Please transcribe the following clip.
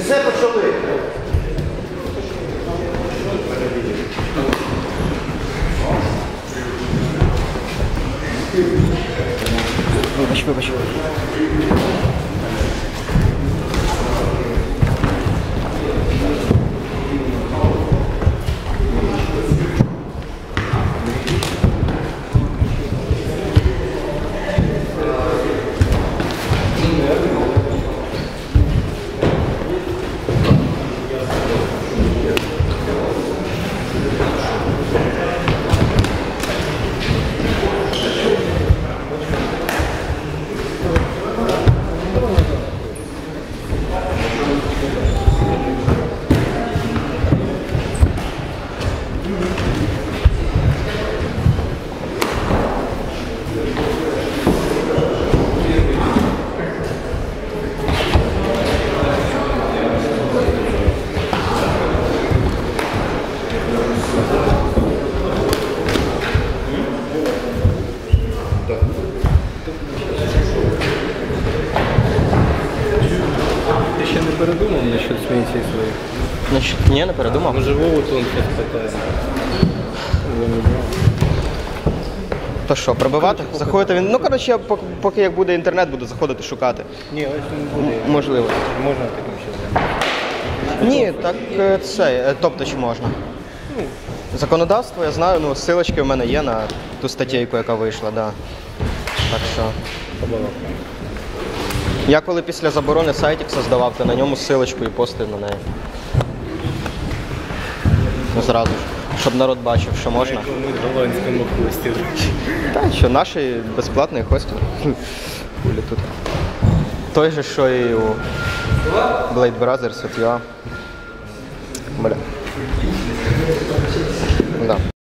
все почали. Вибач. Ти ще не передумав насчет сміття своїх? Значить, ні, не передумав. Може Вову тон щось питає. То що, пробивати? Заходити він. Ну, коротше, поки як буде інтернет, буду заходити шукати. Ні, ось не буде. Можливо. Можна таким ще займатися? Ні, так це, тобто чи можна? Законодавство, я знаю, ну, ссылочки в мене є на ту статтєйку, яка вийшла, да. Так що. Я коли після заборони сайтик создавав, то на ньому ссылочку і постив на неї. Ну, зразу ж, щоб народ бачив, що можна. Ми в голландському хості. Так, що наш безплатний хостел. Хулі тут. Той же, що і у Blade Brothers, от я. Бля. Да.